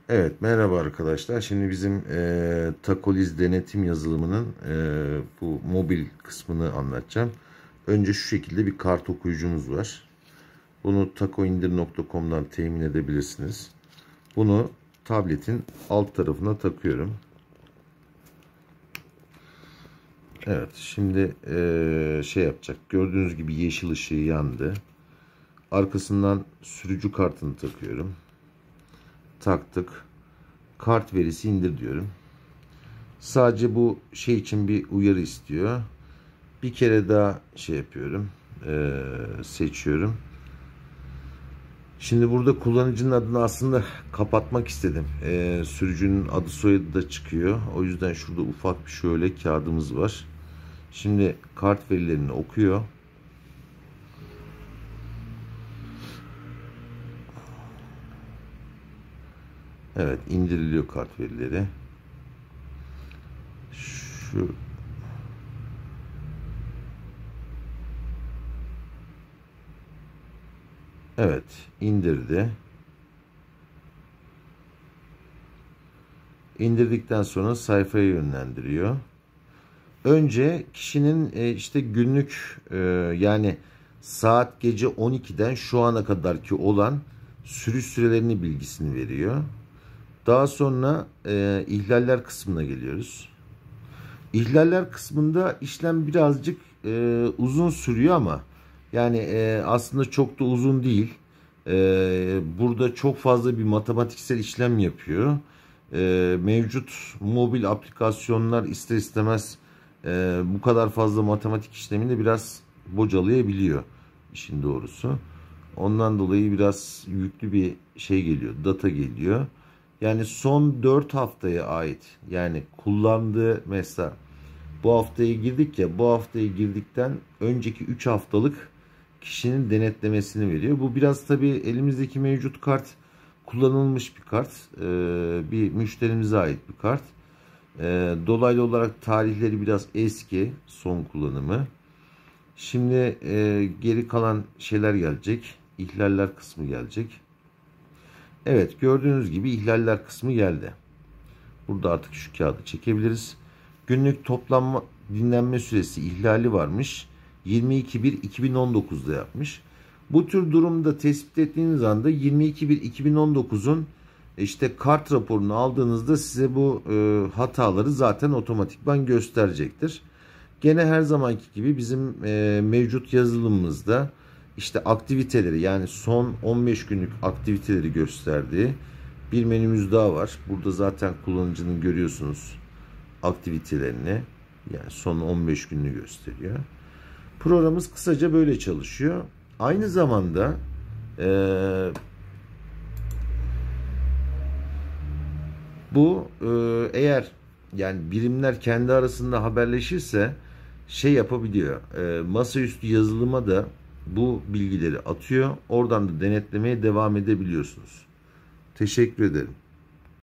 Evet, merhaba arkadaşlar. Şimdi bizim Takoliz denetim yazılımının bu mobil kısmını anlatacağım. Önce şu şekilde bir kart okuyucumuz var. Bunu takoindir.com'dan temin edebilirsiniz. Bunu tabletin alt tarafına takıyorum. Evet, şimdi şey yapacak. Gördüğünüz gibi yeşil ışığı yandı. Arkasından sürücü kartını takıyorum. Taktık. Kart verisi indir diyorum. Sadece bu şey için bir uyarı istiyor. Bir kere daha şey yapıyorum. Seçiyorum. Şimdi burada kullanıcının adını aslında kapatmak istedim. Sürücünün adı soyadı da çıkıyor. O yüzden şurada ufak bir şöyle kağıdımız var. Şimdi kart verilerini okuyor. Evet, indiriliyor kart verileri. Şu Evet, indirdi. İndirdikten sonra sayfaya yönlendiriyor. Önce kişinin işte günlük yani saat gece 12'den şu ana kadarki olan sürüş sürelerini bilgisini veriyor. Daha sonra ihlaller kısmına geliyoruz. İhlaller kısmında işlem birazcık uzun sürüyor ama yani aslında çok da uzun değil. Burada çok fazla bir matematiksel işlem yapıyor. Mevcut mobil aplikasyonlar ister istemez bu kadar fazla matematik işlemini biraz bocalayabiliyor işin doğrusu. Ondan dolayı biraz yüklü bir şey geliyor, data geliyor. Yani son 4 haftaya ait, yani kullandığı, mesela bu haftaya girdik ya, bu haftaya girdikten önceki 3 haftalık kişinin denetlemesini veriyor. Bu biraz tabii elimizdeki mevcut kart kullanılmış bir kart. Bir müşterimize ait bir kart. Dolaylı olarak tarihleri biraz eski, son kullanımı. Şimdi geri kalan şeyler gelecek. İhlaller kısmı gelecek. Evet, gördüğünüz gibi ihlaller kısmı geldi. Burada artık şu kağıdı çekebiliriz. Günlük toplam dinlenme süresi ihlali varmış. 22.1.2019'da yapmış. Bu tür durumda tespit ettiğiniz anda 22.1.2019'un işte kart raporunu aldığınızda size bu hataları zaten otomatikman gösterecektir. Gene her zamanki gibi bizim mevcut yazılımımızda işte aktiviteleri, yani son 15 günlük aktiviteleri gösterdiği bir menümüz daha var. Burada zaten kullanıcının görüyorsunuz aktivitelerini, yani son 15 gününü gösteriyor. Programımız kısaca böyle çalışıyor. Aynı zamanda bu eğer yani birimler kendi arasında haberleşirse şey yapabiliyor. Masaüstü yazılıma da bu bilgileri atıyor. Oradan da denetlemeye devam edebiliyorsunuz. Teşekkür ederim.